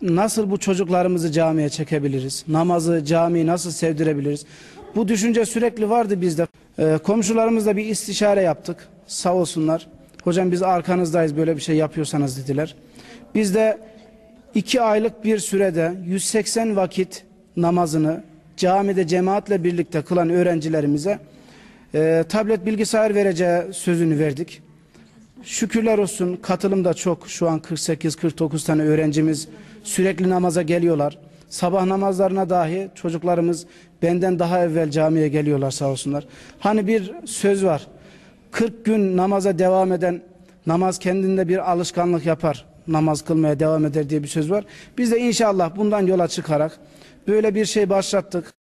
nasıl bu çocuklarımızı camiye çekebiliriz? Namazı, camiyi nasıl sevdirebiliriz? Bu düşünce sürekli vardı bizde. Komşularımızla bir istişare yaptık. Sağ olsunlar. Hocam biz arkanızdayız, böyle bir şey yapıyorsanız dediler. Biz de 2 aylık bir sürede 180 vakit namazını camide cemaatle birlikte kılan öğrencilerimize tablet, bilgisayar vereceği sözünü verdik. Şükürler olsun, katılım da çok. Şu an 48-49 tane öğrencimiz sürekli namaza geliyorlar. Sabah namazlarına dahi çocuklarımız benden daha evvel camiye geliyorlar, sağ olsunlar. Hani bir söz var. 40 gün namaza devam eden, namaz kendinde bir alışkanlık yapar, namaz kılmaya devam eder diye bir söz var. Biz de inşallah bundan yola çıkarak böyle bir şey başlattık.